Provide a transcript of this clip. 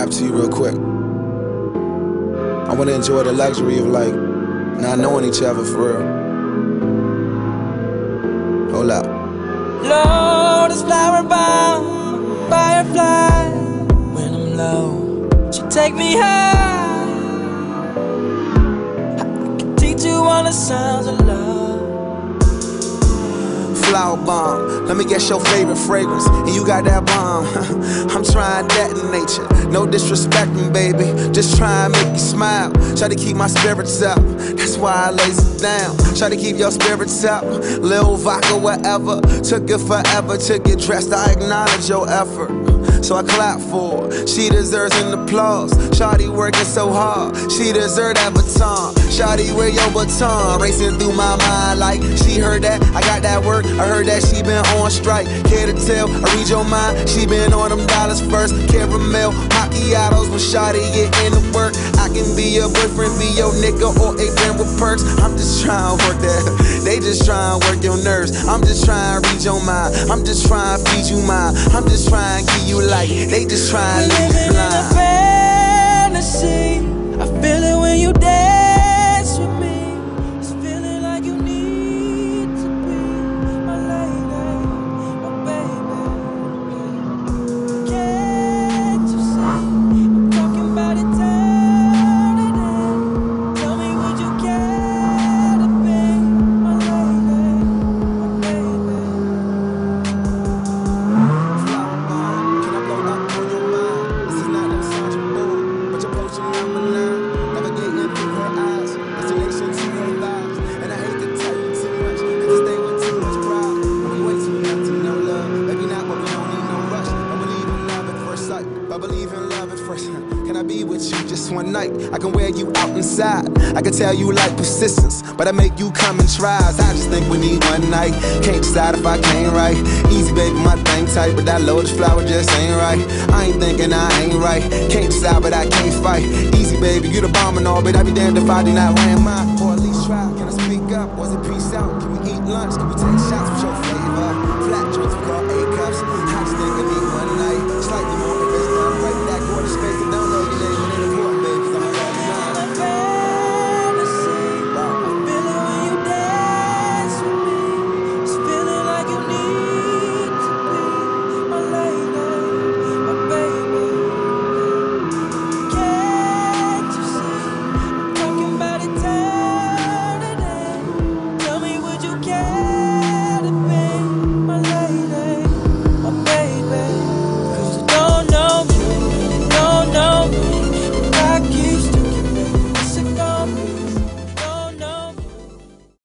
rap to you real quick. I wanna enjoy the luxury of like not knowing each other for real. Hold up. Lord is flower bound, firefly. When I'm low, she take me high. I can teach you all the sounds of love. Flower bomb, let me guess your favorite fragrance. And you got that bomb. I'm trying that in nature. No disrespecting, baby. Just try and make you smile. Try to keep my spirits up. That's why I lays it down. Try to keep your spirits up. Lil vodka, whatever. Took it forever to get dressed. I acknowledge your effort, so I clap for her. She deserves an applause. Shawty working so hard, she deserve that baton. Shawty, where your baton? Racing through my mind like she heard that I got that work. I heard that she been on strike. Care to tell? I read your mind. She been on them dollars first. Caramel macchiatos when Shawty get into work. I can be your boyfriend, be your nigga, or a friend with perks. I'm just trying to work that. They just trying to work your nerves. I'm just trying to read your mind. I'm just trying to feed you mine. I'm just trying to give you light. They just trying to leave you blind. In a fantasy, I feel it when you dance with me. It's feeling like you need to be my lady, my baby. Can't you see? I'm talking about eternity. Tell me, would you care to be my lady, my baby? I believe in love at first. Can I be with you just one night? I can wear you out inside. I can tell you like persistence, but I make you come in tries. I just think we need one night. Can't decide if I can't right. Easy baby, my thing tight, but that lotus flower just ain't right. I ain't thinking I ain't right. Can't decide, but I can't fight. Easy baby, you the bomb and all, but I be damned if I do not land mine. Or at least try. Can I speak up? Was it peace out? Can we eat lunch? Can we take shots with your flavor? Flat drinks we call A